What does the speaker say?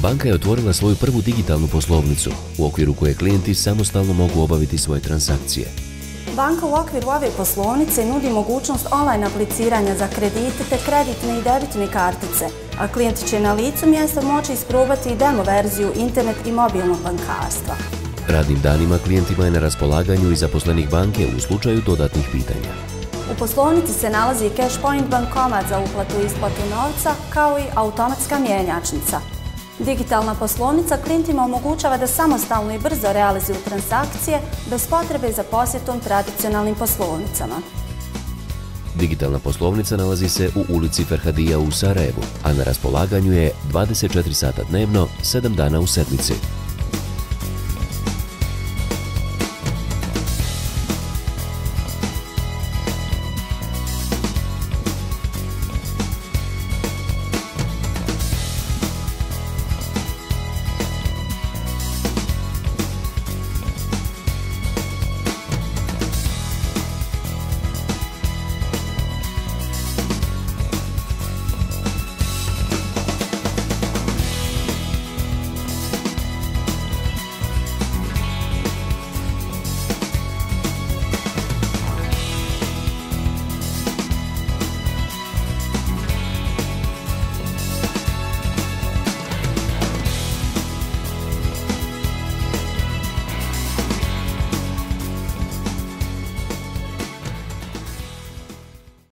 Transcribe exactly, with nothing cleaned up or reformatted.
Banka je otvorila svoju prvu digitalnu poslovnicu, u okviru koje klijenti samostalno mogu obaviti svoje transakcije. Banka u okviru ove poslovnice nudi mogućnost online apliciranja za kredite te kreditne i debitne kartice, a klijent će na licu mjesta moći isprobati i demo verziju internet i mobilnog bankarstva. Radnim danima klijentima je na raspolaganju i zaposlenih banke u slučaju dodatnih pitanja. U poslovnici se nalazi cash point bankomat za uplatu i isplatu novca, kao i automatska mjenjačnica. Digitalna poslovnica klijentima omogućava da samostalno i brzo realizuju transakcije bez potrebe za posjetom tradicionalnim poslovnicama. Digitalna poslovnica nalazi se u ulici Ferhadija u Sarajevu, a na raspolaganju je dvadeset četiri sata dnevno, sedam dana u sedmici.